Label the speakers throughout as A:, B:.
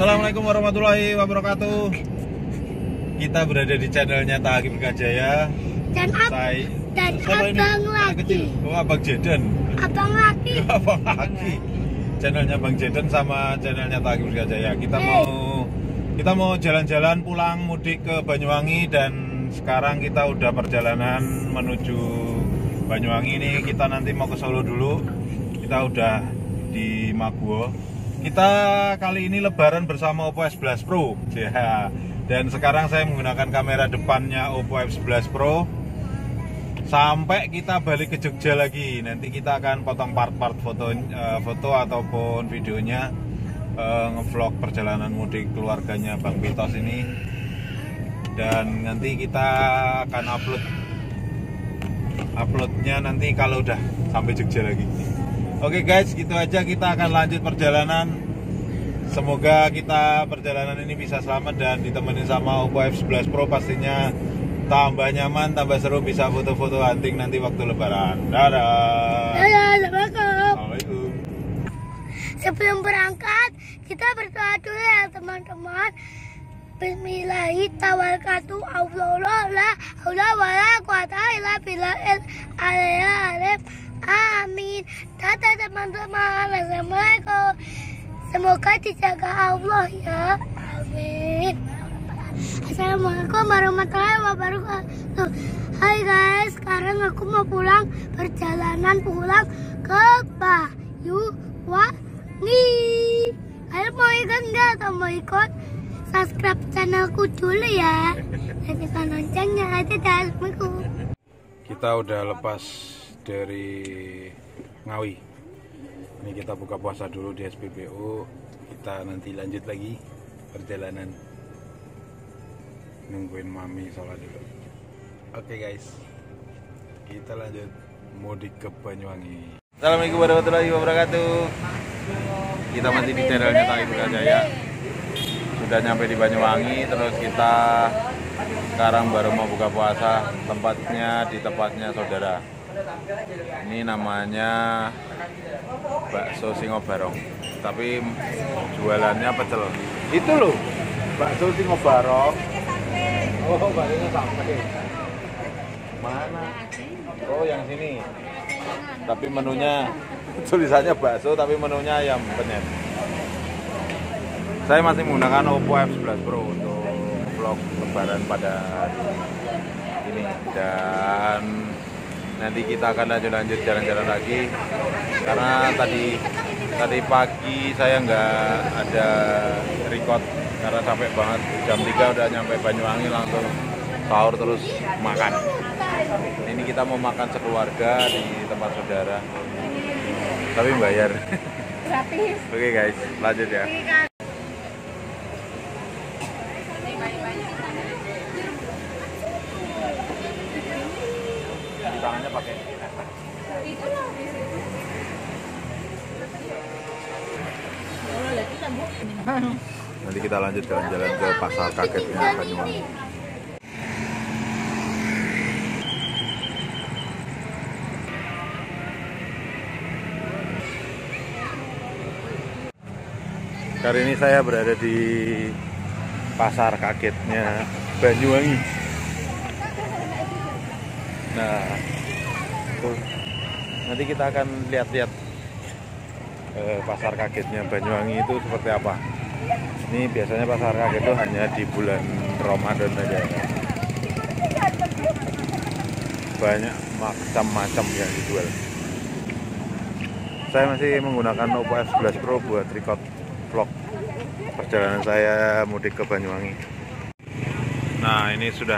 A: Assalamualaikum warahmatullahi wabarakatuh. Kita berada di channelnya Taagi Berkajaya.
B: Dan abang lagi.
A: Oh, Abang Jeden.
B: Abang lagi.
A: Abang lagi. Channelnya Bang Jeden sama channelnya Taagi Berkajaya. Kita mau jalan-jalan pulang mudik ke Banyuwangi, dan sekarang kita udah perjalanan menuju Banyuwangi. Ini kita nanti mau ke Solo dulu. Kita udah di Maguwo. Kita kali ini lebaran bersama Oppo F11 Pro ya. Dan sekarang saya menggunakan kamera depannya Oppo F11 Pro sampai kita balik ke Jogja lagi. Nanti kita akan potong part-part foto ataupun videonya, ngevlog perjalanan mudik keluarganya Bang Pitos ini. Dan nanti kita akan uploadnya nanti kalau udah sampai Jogja lagi. Oke guys, gitu aja, kita akan lanjut perjalanan. Semoga perjalanan ini bisa selamat dan ditemenin sama Oppo F11 Pro, pastinya tambah nyaman, tambah seru, bisa foto-foto hunting nanti waktu lebaran. Dadah. Assalamualaikum.
B: Sebelum berangkat, kita berdoa dulu ya teman-teman. Bismillahirrahmanirrahim. Amin. Dadah teman-teman. Assalamualaikum. Semoga dijaga Allah ya. Amin. Assalamualaikum warahmatullahi wabarakatuh. Hai guys, sekarang aku mau perjalanan pulang ke Banyuwangi. Kalian mau ikut nggak atau mau ikut? Subscribe channelku dulu ya. Dan kita loncengnya aja. Assalamualaikum.
A: Kita udah lepas dari Ngawi. Ini kita buka puasa dulu di SPBU. Kita nanti lanjut lagi perjalanan. Nungguin mami sholat dulu. Oke guys, kita lanjut mudik ke Banyuwangi. Assalamualaikum warahmatullahi wabarakatuh. Kita masih di channelnya Taagi Berkajaya. Sudah nyampe di Banyuwangi, terus kita sekarang baru mau buka puasa. Di tempatnya saudara. Ini namanya bakso Singobarong, tapi jualannya pecel. Itu loh, bakso Singobarong. Oh, baksonya sampai mana? Oh, yang sini. Tapi menunya tulisannya bakso, tapi menunya ayam penyet. Saya masih menggunakan Oppo F11 Pro untuk vlog lebaran pada hari ini, dan nanti kita akan lanjut jalan-jalan lagi, karena tadi pagi saya nggak ada record karena capek banget. Jam 3 udah nyampe Banyuwangi, langsung sahur terus makan. Ini kita mau makan sekeluarga di tempat saudara, tapi bayar gratis. Oke guys, lanjut ya. Tangannya pakai nanti kita lanjut jalan-jalan ke pasar kagetnya Banyuwangi. Kali ini saya berada di pasar kagetnya Banyuwangi. Nah, nanti kita akan lihat-lihat pasar kagetnya Banyuwangi itu seperti apa. Ini biasanya pasar kaget itu hanya di bulan Ramadan aja. Banyak macam-macam yang dijual. Saya masih menggunakan Oppo F11 Pro buat record vlog perjalanan saya mudik ke Banyuwangi. Nah, ini sudah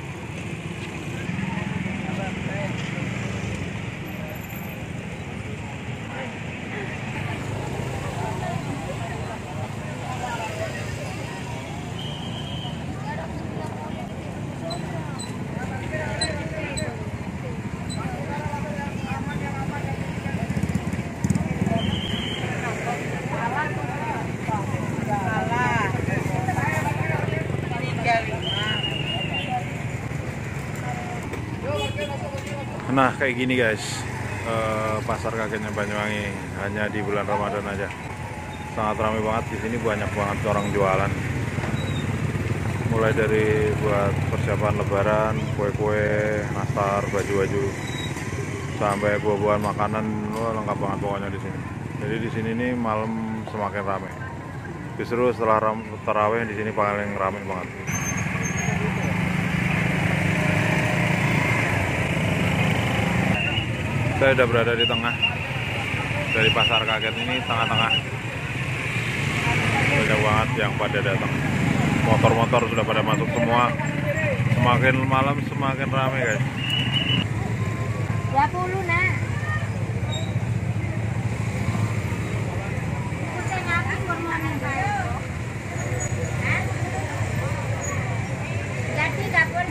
A: Nah kayak gini guys, pasar kagetnya Banyuwangi hanya di bulan Ramadan aja. sangat ramai banget di sini, banyak banget orang jualan. Mulai dari buat persiapan lebaran, kue-kue, nastar, baju-baju, sampai buah-buahan, makanan, wah, lengkap banget pokoknya di sini. Jadi di sini nih malam semakin ramai. Justru setelah tarawih di sini paling ramai banget. Saya udah berada di tengah dari pasar kaget ini, tengah-tengah. Banyak banget yang pada datang. Motor-motor sudah pada masuk semua. Semakin malam semakin ramai, guys.
B: 20 nak. Jadi dapur.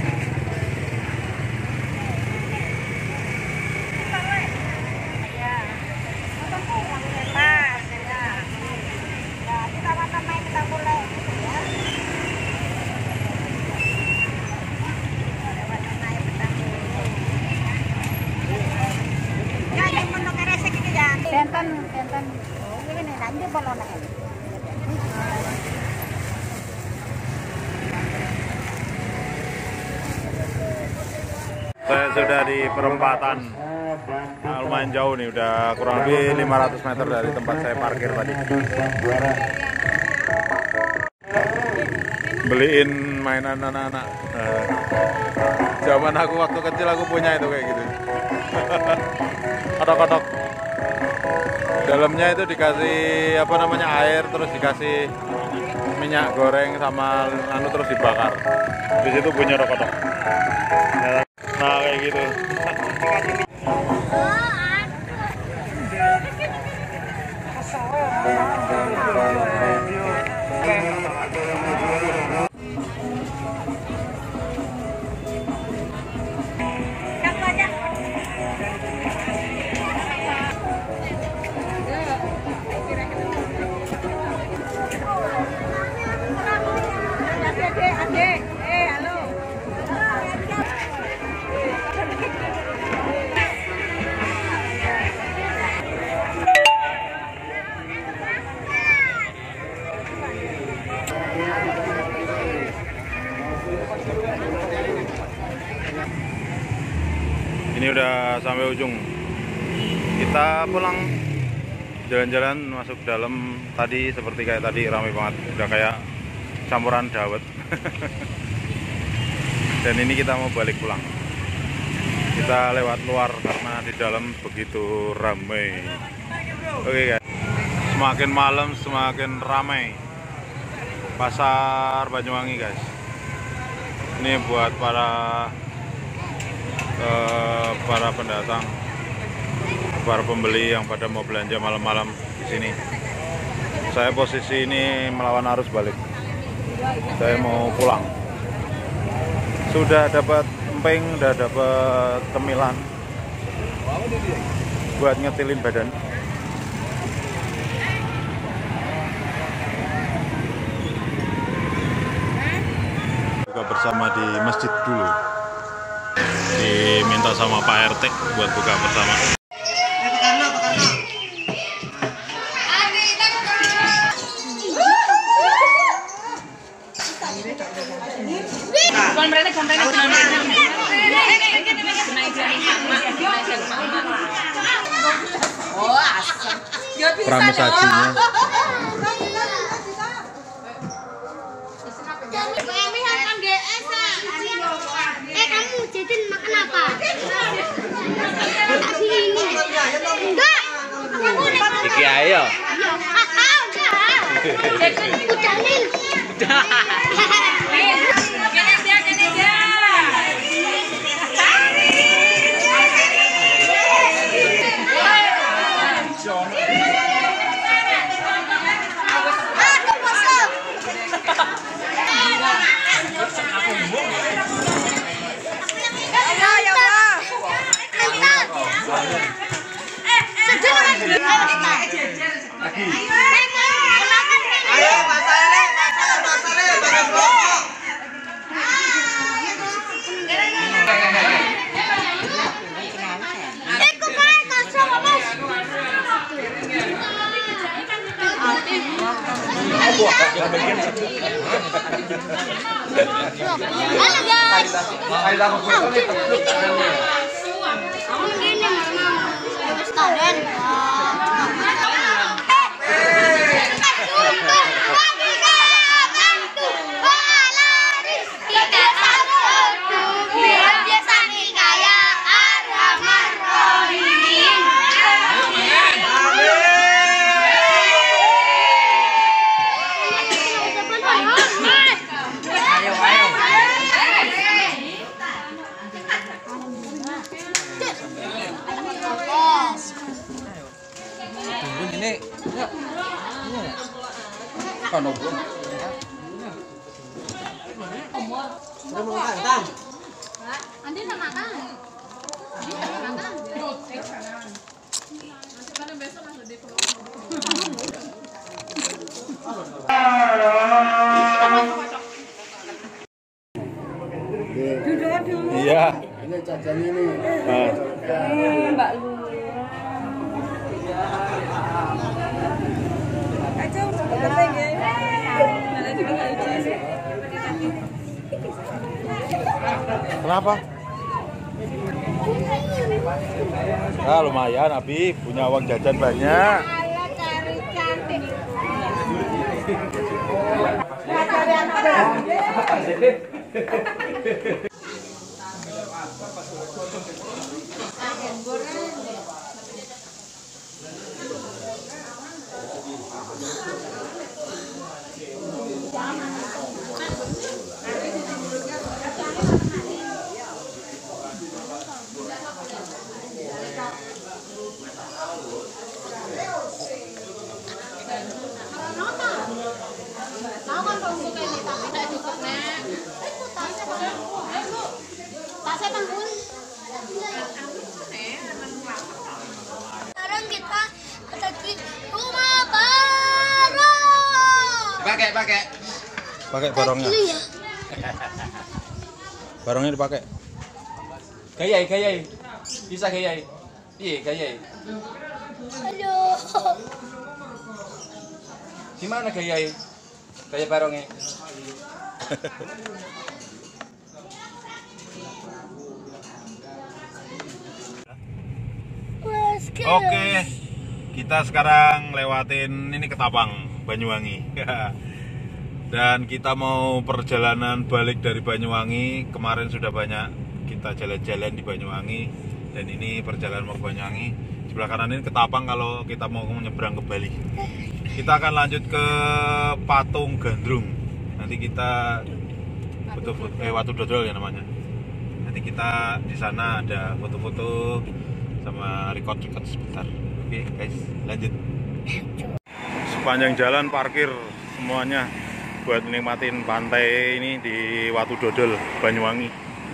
B: Tenten. Ini nanti bolong.
A: Saya sudah di perempatan. Nah, lumayan jauh nih, udah kurang lebih 500 meter dari tempat saya parkir tadi. Beliin mainan anak-anak. Zaman aku waktu kecil aku punya itu kayak gitu. Kodok-kodok. Dalamnya itu dikasih apa namanya air, terus dikasih minyak goreng sama anu terus dibakar. Di situ punya kodok. Nah kayak gitu. Ini udah sampai ujung. Kita pulang, jalan-jalan masuk dalam. Tadi seperti kayak tadi ramai banget, udah kayak campuran dawet. Dan ini kita mau balik pulang. Kita lewat luar karena di dalam begitu ramai. Oke guys, semakin malam semakin ramai pasar Banyuwangi guys. Ini buat para pendatang, para pembeli yang pada mau belanja malam-malam di sini. Saya posisi ini melawan arus balik. Saya mau pulang. Sudah dapat emping, udah dapat cemilan buat ngetilin badan. Buka bersama di masjid dulu. Diminta sama Pak RT buat buka bersama. Pramusajinya.
B: Kamu jajan makan apa? Ini. Enggak.
C: Iki ayo.
B: Udah nih.
C: Ayo, masalahnya,
B: Halo guys. Aku gini mama. Stadion.
C: Ini kono bro.
B: Andi nak makan.
A: Iya.
D: Ini jajan ini.
E: Mbak Lu. Aja penting ya. Malah juga nggak izin.
A: Kenapa? Ah, lumayan Abi, punya uang jajan banyak.
B: Sekarang kita ada di rumah baru.
A: Pakai barangnya.
B: Dulu ya.
A: Barangnya dipakai.
C: Gayai. Bisa gayai. Iya, gayai.
B: Halo.
C: Gimana gayai? Gaya barongnya.
B: Let's go.
A: Oke, kita sekarang lewatin ini Ketapang, Banyuwangi. Dan kita mau perjalanan balik dari Banyuwangi. Kemarin sudah banyak kita jalan-jalan di Banyuwangi. Dan ini perjalanan mau Banyuwangi. Sebelah kanan ini Ketapang kalau kita mau menyeberang ke Bali. Kita akan lanjut ke Patung Gandrung. Nanti kita Watu Dodol ya namanya. Nanti kita di sana ada foto-foto sama record sebentar. Oke guys, lanjut. Sepanjang jalan parkir semuanya buat nikmatin pantai ini di Watu Dodol, Banyuwangi.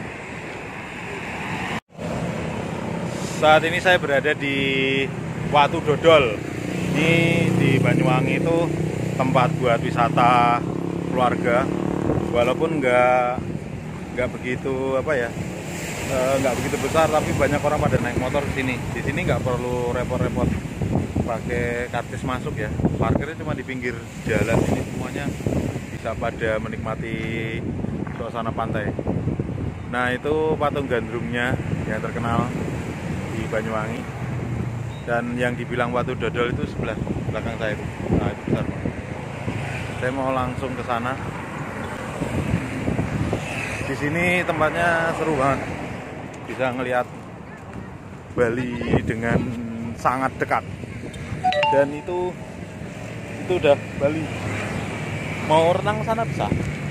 A: Saat ini saya berada di Watu Dodol. Ini di Banyuwangi itu tempat buat wisata keluarga. Walaupun nggak begitu nggak begitu besar, tapi banyak orang pada naik motor ke sini. Di sini nggak perlu repot-repot pakai kartis masuk ya. Parkirnya cuma di pinggir jalan ini, semuanya bisa pada menikmati suasana pantai. Nah itu patung gandrungnya yang terkenal di Banyuwangi. Dan yang dibilang Watu Dodol itu sebelah belakang saya itu. Nah itu besar. Saya mau langsung ke sana. Di sini tempatnya seru banget. Bisa ngelihat Bali dengan sangat dekat. Dan itu udah Bali. Mau renang sana bisa.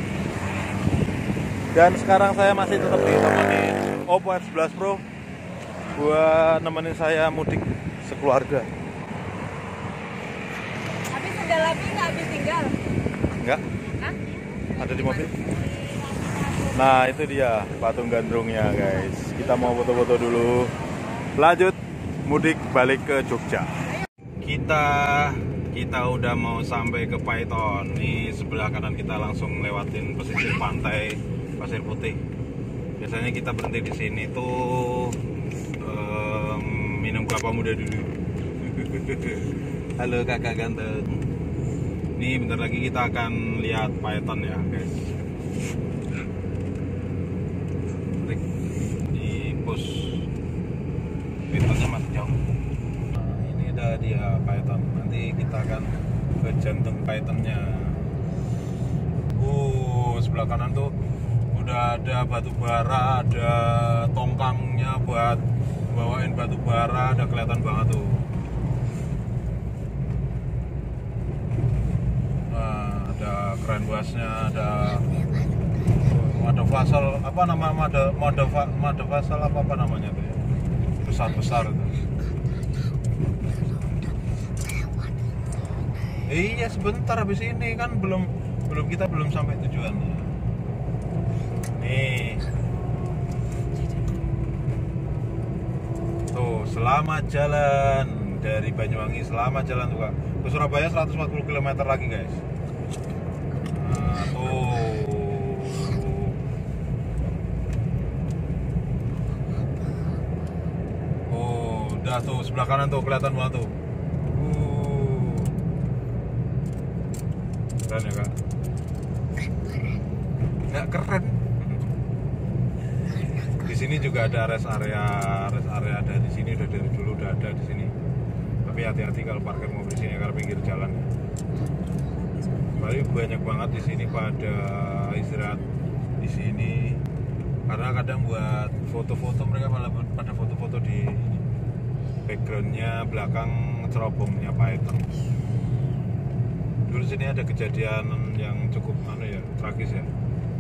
A: Dan sekarang saya masih tetap ditemani Oppo F11 Pro buat nemenin saya mudik sekeluarga.
E: Habis sendal lagi nggak habis tinggal?
A: Enggak?
E: Hah?
A: Ada di mobil. Nah itu dia patung gandrungnya guys. Kita mau foto-foto dulu. Lanjut mudik balik ke Jogja. Kita udah mau sampai ke Paiton. Nih sebelah kanan kita langsung lewatin pesisir pantai Pasir Putih. Biasanya kita berhenti di sini tuh minum kelapa muda dulu. Halo kakak ganteng. Ini bentar lagi kita akan lihat Python ya guys. Di pos Pythonnya masih jauh. Nah, ini udah dia Python. Nanti kita akan ke jantung Pythonnya. Sebelah kanan tuh udah ada batu bara, ada tongkangnya buat bawain batu bara, ada kelihatan banget tuh. Nah, ada keren buasnya, ada fasal apa nama mode fasal apa namanya tuh ya, besar itu. Iya sebentar habis ini kan kita belum sampai tujuannya. Nih. Tuh, selamat jalan dari Banyuwangi, selamat jalan tuh Kak. Ke Surabaya 140 km lagi, guys. Nah, tuh. Oh, udah tuh sebelah kanan tuh kelihatan banget tuh. Keren ya, Kak? Nggak keren. Di sini juga ada rest area dari sini udah dari dulu udah ada di sini. Tapi hati-hati kalau parkir mobil di sini karena pinggir jalan. Tapi banyak banget di sini pada istirahat di sini. Karena kadang buat foto-foto mereka malah pada foto-foto di backgroundnya belakang cerobongnya Python. Dulu sini ada kejadian yang cukup tragis ya.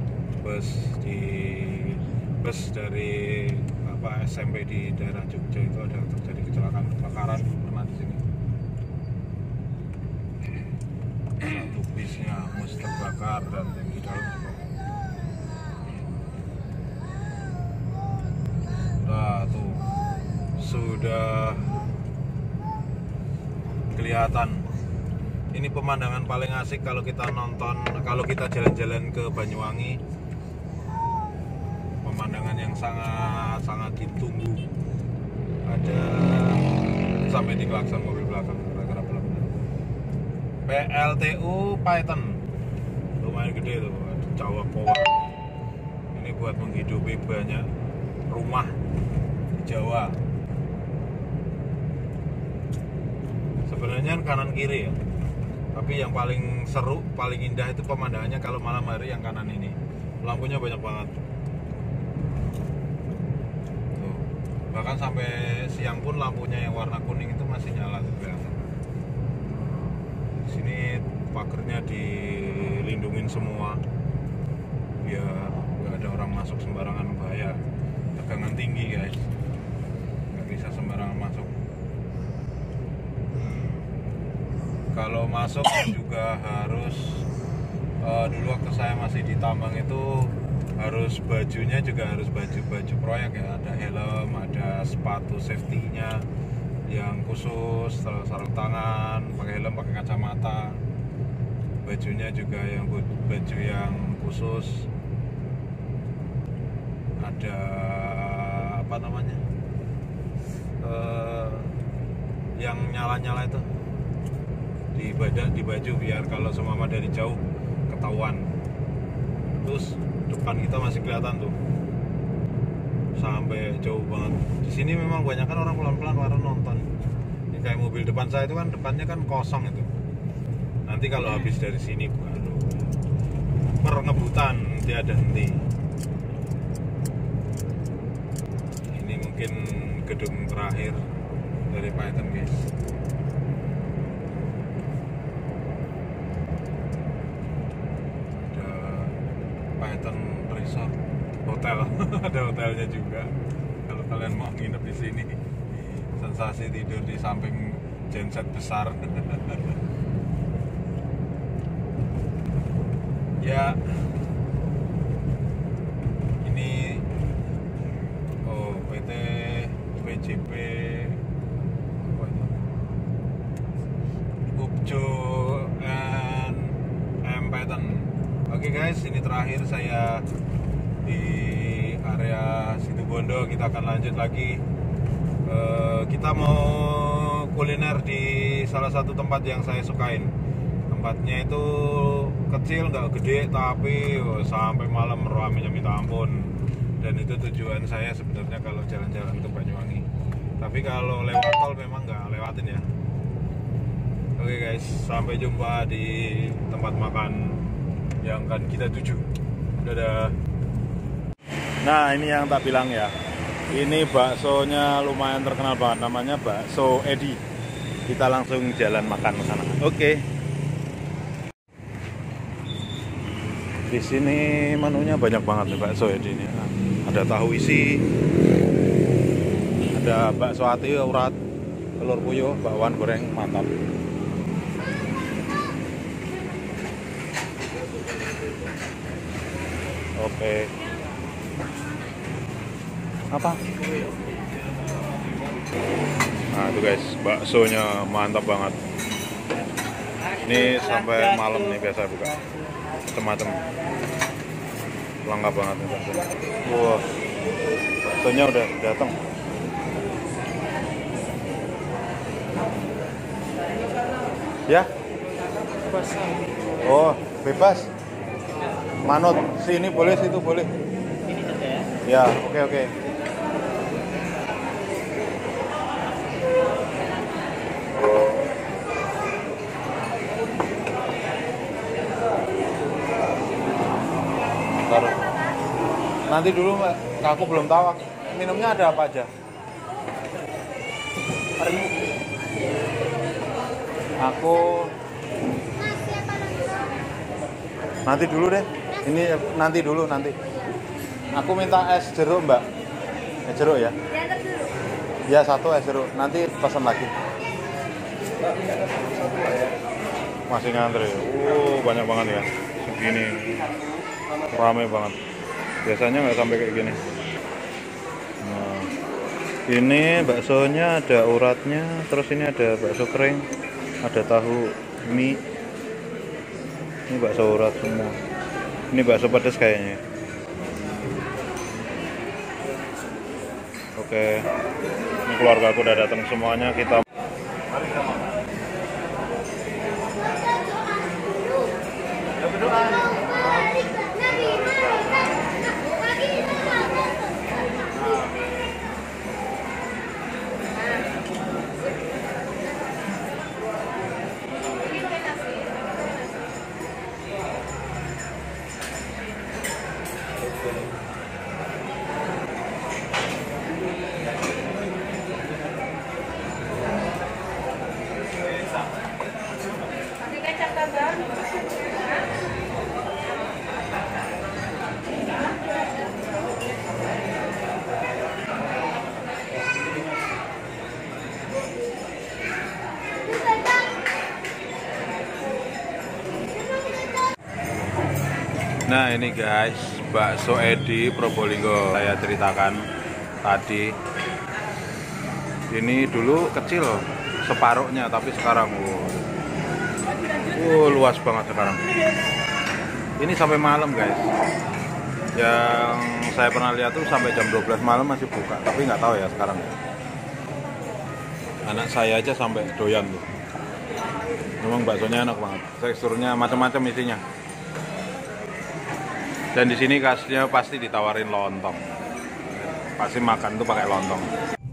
A: Bus dari SMP di daerah Jogja itu ada terjadi kebakaran pernah di sini. Satu bisnya mus terbakar dan yang di dalam juga. Nah tuh sudah kelihatan. Ini pemandangan paling asik kalau kita jalan-jalan ke Banyuwangi. Pemandangan yang sangat ditunggu. Ada sampai di klakson mobil belakang gara-gara belum. PLTU Python lumayan gede tuh, Jawa Power. Ini buat menghidupi banyak rumah di Jawa. Sebenarnya kanan kiri ya. Tapi yang paling seru, paling indah itu pemandangannya kalau malam hari yang kanan ini. Lampunya banyak banget. Tuh. Bahkan sampai siang pun lampunya yang warna kuning itu masih nyala tuh kelihatan. Di sini pagernya dilindungin semua biar nggak ada orang masuk sembarangan, bahaya. Tegangan tinggi guys, nggak bisa sembarangan masuk. Kalau masuk juga harus dulu waktu saya masih di tambang itu harus bajunya juga harus baju proyek ya, ada helm, ada sepatu safety-nya yang khusus, sarung tangan, pakai helm, pakai kacamata, bajunya juga yang baju yang khusus, ada apa namanya yang nyala-nyala itu di baju biar kalau seumpama dari jauh ketahuan. Terus depan kita masih kelihatan tuh sampai jauh banget. Di sini memang banyak kan orang pelan-pelan baru nonton. Ini kayak mobil depan saya itu kan depannya kan kosong itu. Nanti kalau habis dari sini baru perengebutan tiada henti. Ini mungkin gedung terakhir dari Python guys. Python Resort hotel. Ada hotelnya juga kalau kalian mau nginep di sini. Sensasi tidur di samping genset besar. Ya ini PT PJP apa itu, Upjo and M Python. Oke guys, ini terakhir saya di area Situbondo. Kita akan lanjut lagi. Kita mau kuliner di salah satu tempat yang saya sukain. tempatnya itu kecil, nggak gede, tapi sampai malam ramenya minta ampun. Dan itu tujuan saya sebenarnya kalau jalan-jalan ke Banyuwangi. Tapi kalau lewat tol memang nggak lewatin ya. Oke guys, sampai jumpa di tempat makan yang akan kita tuju. Dadah. Nah, ini yang tak bilang ya. Ini baksonya lumayan terkenal banget, namanya bakso Edi. Kita langsung jalan makan ke sana. Oke. Di sini menunya banyak banget nih bakso Edi ini. Ada tahu isi, ada bakso ati urat, telur puyuh, bakwan goreng, mantap. Oke. Apa? Nah itu guys, baksonya mantap banget. Ini sampai malam nih biasa buka. Macam-macam. Lengkap banget nih baksonya. Wah, baksonya udah datang. Ya? Oh, bebas. Manut, sini boleh, situ boleh. Ini saja ya? Ya, oke. Bentar. Nanti dulu Mbak, aku belum tahu minumnya ada apa aja. Aku nanti dulu deh. Ini nanti dulu. Aku minta es jeruk Mbak. Es jeruk ya? Ya, satu es jeruk. Nanti pesan lagi. Masih ngantri. Banyak banget ya. Segini. Ramai banget. Biasanya nggak sampai kayak gini. Nah, ini baksonya ada uratnya. Terus ini ada bakso kering. Ada tahu mie. Ini bakso urat semua. Ini bakso pedas kayaknya. Oke. Ini keluarga aku udah datang semuanya. Kita Nah ini guys, bakso Edi Probolinggo saya ceritakan tadi. Ini dulu kecil separuhnya, tapi sekarang luas banget sekarang. Ini sampai malam guys. Yang saya pernah lihat tuh sampai jam 12 malam masih buka, tapi nggak tahu ya sekarang. Anak saya aja sampai doyan tuh. Memang baksonya enak banget, teksturnya macam-macam isinya. Dan di sini khasnya pasti ditawarin lontong. Pasti makan tuh pakai lontong.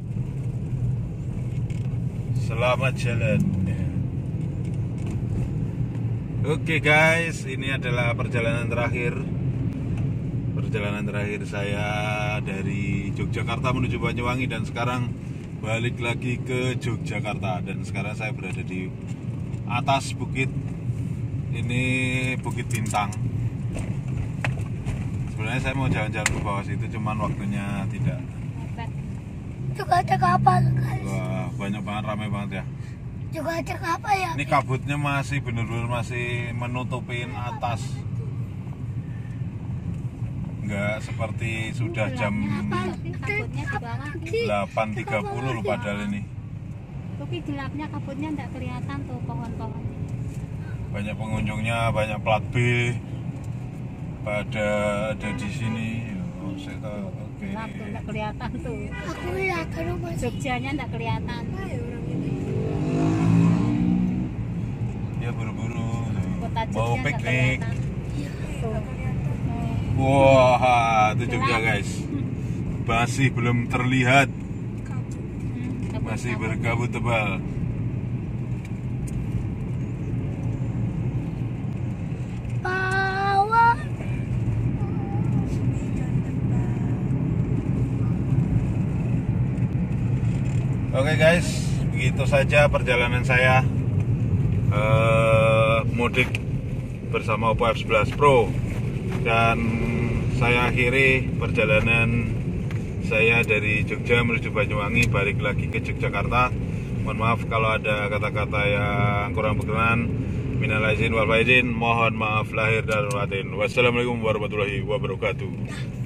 A: Selamat jalan. Oke guys, ini adalah perjalanan terakhir. Perjalanan terakhir saya dari Yogyakarta menuju Banyuwangi, dan sekarang balik lagi ke Yogyakarta. Dan sekarang saya berada di atas bukit. Ini Bukit Bintang. Sebenarnya saya mau jalan-jalan ke bawah situ, cuman waktunya tidak.
B: Juga ada kapal guys.
A: Wah, banyak banget, ramai banget ya.
B: Juga ada kapal ya.
A: Ini kabutnya masih bener-bener masih menutupin atas. Enggak seperti sudah jam 8.30 loh padahal ini.
E: Tapi gelapnya kabutnya enggak kelihatan tuh pohon-pohon.
A: Banyak pengunjungnya, banyak plat B. Pada ada di sini. Oh, saya tahu. Oke.
E: Gelap tuh enggak kelihatan tuh.
B: Aku lihat rumah
E: Jogjanya enggak kelihatan.
A: Ya buru-buru. Mau piknik. Wah, itu Jogja guys. Masih belum terlihat. Masih berkabut tebal. Oke guys, begitu saja perjalanan saya mudik bersama Oppo F11 Pro. Dan saya akhiri perjalanan saya dari Jogja menuju Banyuwangi, balik lagi ke Yogyakarta. Mohon maaf kalau ada kata-kata yang kurang berkenan. Minal aizin wal faizin, mohon maaf lahir dan batin. Wassalamualaikum warahmatullahi wabarakatuh.